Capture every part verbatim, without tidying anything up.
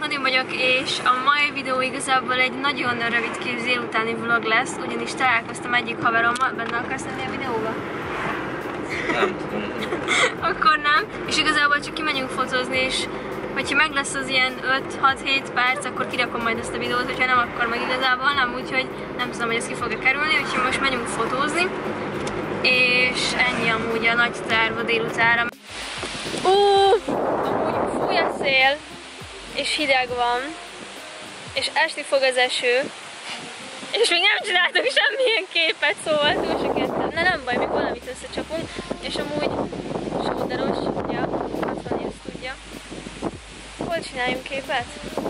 Nadi vagyok, és a mai videó igazából egy nagyon rövid kis délutáni vlog lesz, ugyanis találkoztam egyik haverommal. Benne akarsz lenni a videóba? Nem tudom. Akkor nem. És igazából csak kimegyünk fotózni, és hogyha meg lesz az ilyen öt-hat-hét perc, akkor kirakom majd ezt a videót, hogyha nem, akkor meg igazából nem, úgyhogy nem tudom, hogy ez ki fog-e kerülni, úgyhogy most megyünk fotózni. És ennyi amúgy a nagy terv a délutánra. Ó, amúgy fúj a szél, és hideg van, és esni fog az eső, és még nem csináltunk semmilyen képet, szóval túl se kettem. Na nem baj, még valamit összecsapunk, és amúgy sóderos, ja, hatvan év tudja. Hol csináljunk képet?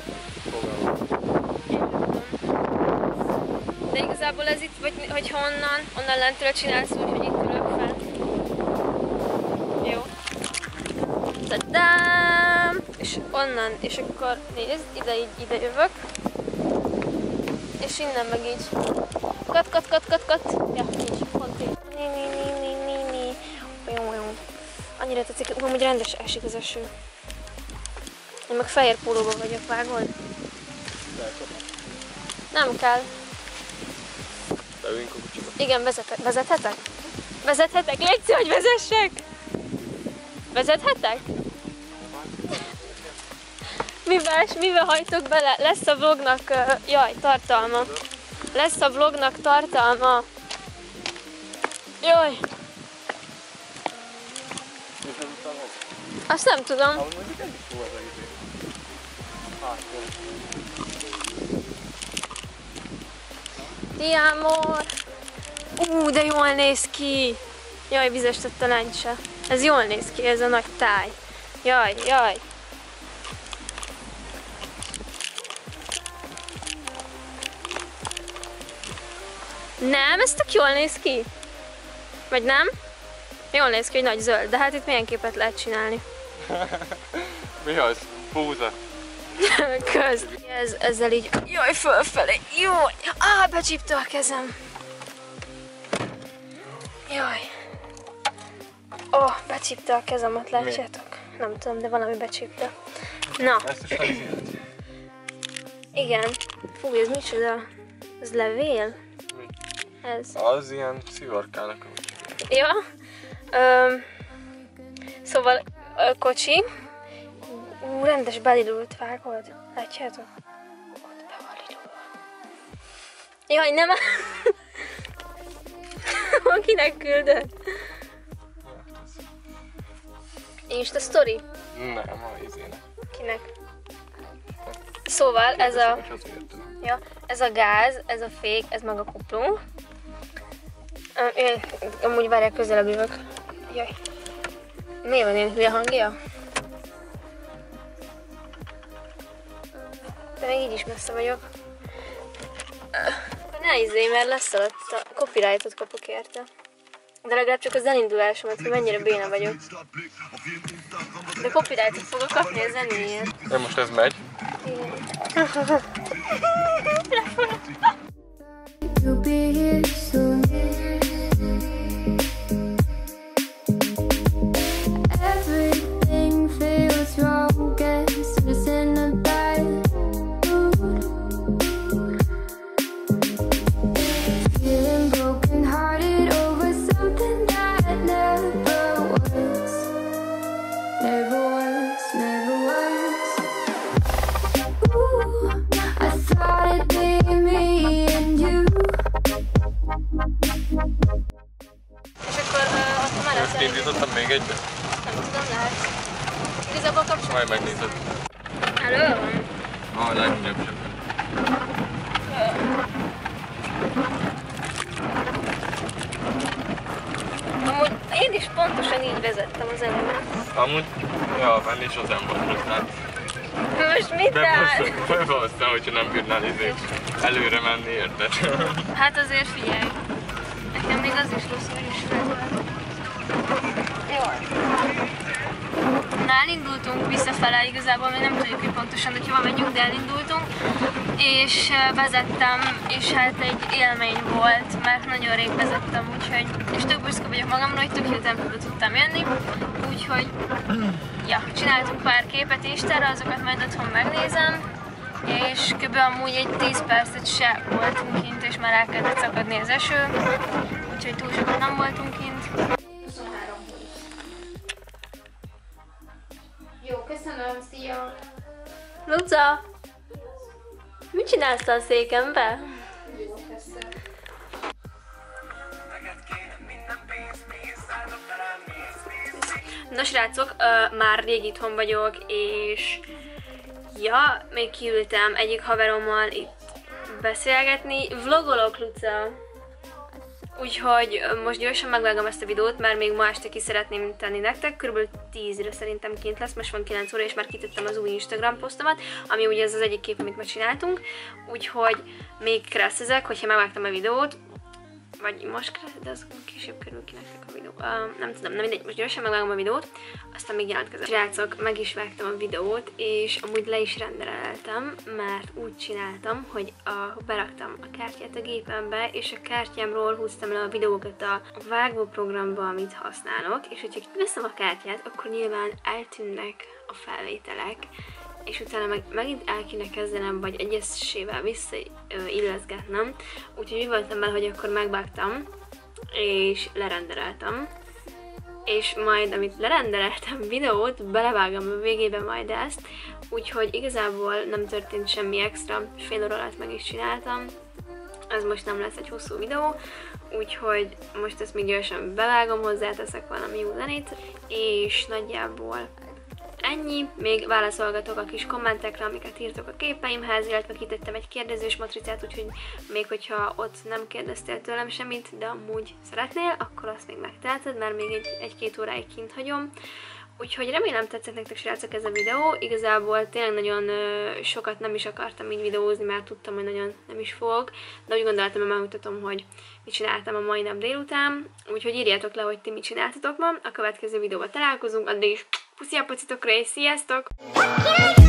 Én tudom. De igazából ez itt, vagy hogyha onnan, onnan lentről csinálsz úgy, hogy itt ülök fel. Jó. Tadám! És onnan, és akkor nézd, ide így, ide jövök. És innen meg így. Kat, kat, kat, kat, kat. Ja, így, pont így. Ni, ni, ni, ni, ni, ni. Annyira tetszik, hogy rendes esik az eső. Én meg fehér pólóban vagyok, vágod? Nem kell. Beüljünk a kocsiba. Igen, vezet, vezethetek? Vezethetek? Légy szí, hogy vezessek! Vezethetek? Mivel, mivel hajtok bele? Lesz a vlognak, uh, jaj, tartalma. Lesz a vlognak tartalma. Jaj. Azt nem tudom. Ti amor. Ú, de jól néz ki. Jaj, vizes tett a lencse. Ez jól néz ki, ez a nagy táj. Jaj, jaj. Nem, ez tök jól néz ki. Vagy nem? Jól néz ki, hogy nagy zöld, de hát itt milyen képet lehet csinálni? Mi az? Búza. Kösz. Ez, ezzel így, jaj, fölfelé, jaj. Á, becsípte a kezem. Jaj. Ó, oh, becsípte a kezemet, látjátok? Nem tudom, de valami becsípte. Na. Igen. Fú, ez micsoda? Ez levél? Mi? Ez. Az ilyen szivarkának. Ja. Ö, szóval ö, kocsi. Ú, rendes belidult, vágod? Látjátok? Ott be van lidulva. Jaj, nem! Kinek küldött? Insta story? Nem, a izének. Kinek? Szóval ez a... Ja, ez a gáz, ez a fék, ez meg a kuplung. Én amúgy várják, közelebb jövök. Jaj. Miért van ilyen hülye hangja? De még így is messze vagyok. Ne izé, mert lesz alatt a copyrightot kapok érte. De legalább csak az elindulásomat, hogy mennyire béna vagyok. De copyrightot fogok kapni a zenéjén. De most ez megy. Igen. Indítottam még egybe? Nem tudom, lehet. Igazából kapcsolat. Majd megnézed. Elő van? Ah, a legnagyobb sem. Amúgy én is pontosan így vezettem az előmet. Amúgy, ja, menni is az ember most, hát. Most mit áll? Bebasztam, hogyha nem bírnál izé előre menni, érted? Hát azért figyelj. Nekem még az is rossz, hogy is fel. Jó. Na elindultunk visszafele, igazából még nem tudjuk, hogy pontosan, hogy hova megyünk, de elindultunk, és vezettem, és hát egy élmény volt, mert nagyon rég vezettem, úgyhogy, és tök büszke vagyok magamra, hogy tök jó tempóba tudtam jönni, úgyhogy, ja, csináltunk pár képet Instára, azokat majd otthon megnézem, és kb. Amúgy egy tíz percet se voltunk kint, és már elkezdett szakadni az eső, úgyhogy túl sokat nem voltunk kint. Jó, köszönöm, szia! Luca! Mit csinálsz a székembe? Jó, köszönöm. Na srácok, uh, már rég itthon vagyok, és ja, még kiültem egyik haverommal itt beszélgetni. Vlogolok, Luca! Úgyhogy most gyorsan megvágom ezt a videót, mert még ma este ki szeretném tenni nektek. Körülbelül tízre szerintem kint lesz, most van kilenc óra, és már kitettem az új Instagram posztomat, ami ugye ez az egyik kép, amit ma csináltunk. Úgyhogy még kresszezek, hogyha megvágtam a videót, vagy most kresszezek, de az később kerül ki nektek a videó. Uh, nem tudom, nem mindegy, most gyorsan megvágom a videót, aztán még jelentkezem. Srácok, meg is vágtam a videót, és amúgy le is rendeltem, mert úgy csináltam, hogy a, beraktam a kártyát a gépembe, és a kártyámról húztam le a videókat a vágó programba, amit használok, és hogyha veszem a kártyát, akkor nyilván eltűnnek a felvételek, és utána meg, megint el kéne kezdenem, vagy egyesével visszailleszgetnem, úgyhogy úgy voltam vele, hogy akkor megvágtam, és lerendereltem, és majd, amit lerendereltem videót, belevágom a végébe majd ezt, úgyhogy igazából nem történt semmi extra, fél óra alatt meg is csináltam, ez most nem lesz egy hosszú videó, úgyhogy most ezt még gyorsan bevágom, hozzáteszek valami jó zenét, és nagyjából ennyi. Még válaszolgatok a kis kommentekre, amiket írtok a képeimhez, illetve kitettem egy kérdezős matricát, úgyhogy még hogyha ott nem kérdeztél tőlem semmit, de amúgy szeretnél, akkor azt még megteheted, mert még egy, egy-két óráig kint hagyom. Úgyhogy remélem tetszett nektek, srácok, ez a videó. Igazából tényleg nagyon ö, sokat nem is akartam így videózni, mert tudtam, hogy nagyon nem is fogok, de úgy gondoltam, hogy megmutatom, hogy mit csináltam a mai nap délután. Úgyhogy írjátok le, hogy ti mit csináltatok ma. A következő videóban találkozunk, addig is puszi a pocitokra, és sziasztok!